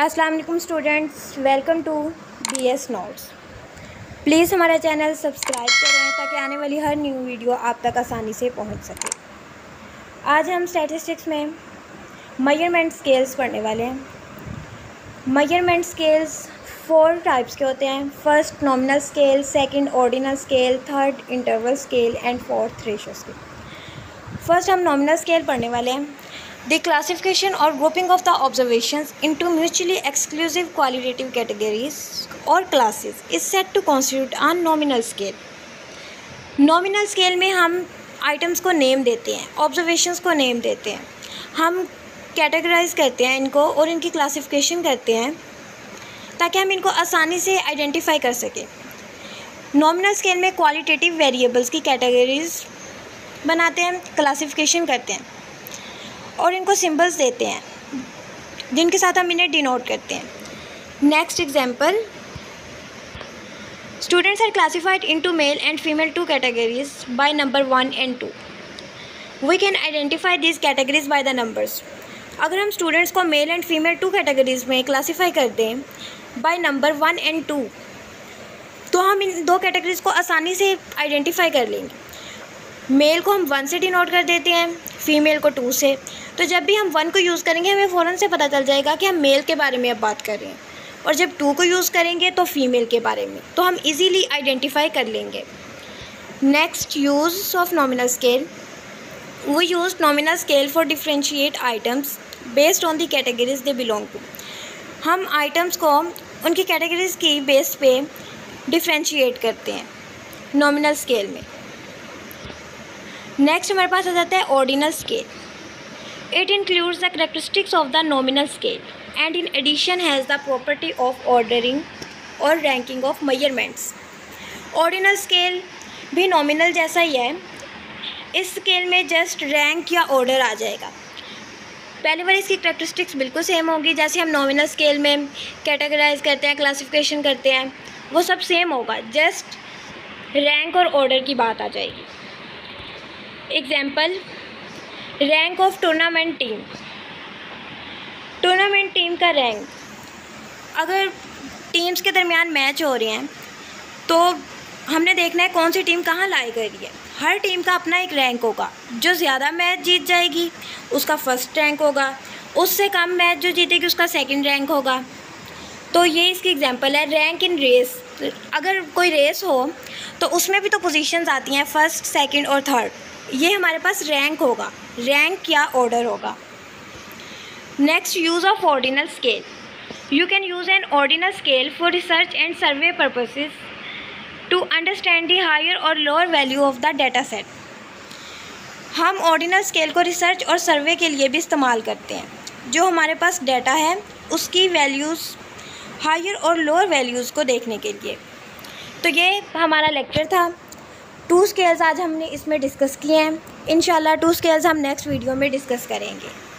अस्सलाम वालेकुम students, welcome to BS notes. Please हमारा चैनल सब्सक्राइब करें ताकि आने वाली हर न्यू वीडियो आप तक आसानी से पहुंच सके। आज हम स्टैटिस्टिक्स में मेजरमेंट स्केल्स पढ़ने वाले हैं। मेजरमेंट स्केल्स 4 टाइप्स के होते हैं। First nominal scale, second ordinal scale, third interval scale and fourth ratio scale. First हम नॉमिनल स्केल पढ़ने वाले हैं। The classification or grouping of the observations into mutually exclusive qualitative categories or classes is said to constitute a nominal scale. Nominal scale में हम items को name देते हैं, observations को नेम देते हैं, हम कैटेगराइज करते हैं इनको और इनकी क्लासिफिकेशन करते हैं ताकि हम इनको आसानी से आइडेंटिफाई कर सकें। नॉमिनल स्केल में क्वालिटेटिव वेरिएबल्स की कैटेगरीज बनाते हैं, क्लासिफिकेशन करते हैं और इनको सिंबल्स देते हैं जिनके साथ हम इन्हें डिनोट करते हैं। Next example, students are classified into male and female 2 categories by number 1 and 2। We can identify this categories by the numbers. अगर हम स्टूडेंट्स को मेल एंड फीमेल 2 कैटेगरीज में क्लासीफाई कर दें बाय नंबर 1 and 2 तो हम इन 2 कैटेगरीज को आसानी से आइडेंटिफाई कर लेंगे। मेल को हम 1 से डिनोट कर देते हैं, फीमेल को 2 से। तो जब भी हम 1 को यूज़ करेंगे हमें फ़ौरन से पता चल जाएगा कि हम मेल के बारे में अब बात कर रहे हैं, और जब 2 को यूज़ करेंगे तो फीमेल के बारे में, तो हम इजीली आइडेंटिफाई कर लेंगे। Next, use of nominal scale. We use nominal scale for differentiate items based on the categories they belong to. हम आइटम्स को उनकी कैटेगरीज की बेस पे डिफ्रेंशिएट करते हैं नॉमिनल स्केल में। नेक्स्ट हमारे पास आ जाता है ordinal scale. It includes the characteristics of the nominal scale and in addition has the property of ordering और ranking of measurements. Ordinal scale भी नॉमिनल जैसा ही है। इस स्केल में जस्ट रैंक या ऑर्डर आ जाएगा। पहले बार इसकी करेक्टरिस्टिक्स बिल्कुल सेम होगी, जैसे हम नॉमिनल स्केल में कैटेगराइज करते हैं, क्लासिफिकेशन करते हैं, वो सब सेम होगा, जस्ट रैंक और ऑर्डर की बात आ जाएगी। Example, rank of tournament team. Tournament team का रैंक, अगर टीम्स के दरमियान मैच हो रहे हैं तो हमने देखना है कौन सी टीम कहाँ लाई कर रही है। हर टीम का अपना एक रैंक होगा। जो ज़्यादा मैच जीत जाएगी उसका फर्स्ट रैंक होगा, उससे कम मैच जो जीतेगी उसका सेकंड रैंक होगा। तो ये इसकी एग्जांपल है। रैंक इन रेस, अगर कोई रेस हो तो उसमें भी तो पोजीशंस आती हैं, फर्स्ट, सेकंड और थर्ड। ये हमारे पास रैंक होगा, रैंक या ऑर्डर होगा। Next, use of ordinal scale. You can use an ordinal scale for research and survey purposes to understand the higher और lower value of the data set. हम ordinal scale को research और survey के लिए भी इस्तेमाल करते हैं। जो हमारे पास डाटा है उसकी वैल्यूज़, हायर और लोअर वैल्यूज़ को देखने के लिए। तो ये हमारा लेक्चर था। 2 स्केल्स आज हमने इसमें डिस्कस किए हैं। इंशाल्लाह 2 स्केल्स हम नेक्स्ट वीडियो में डिस्कस करेंगे।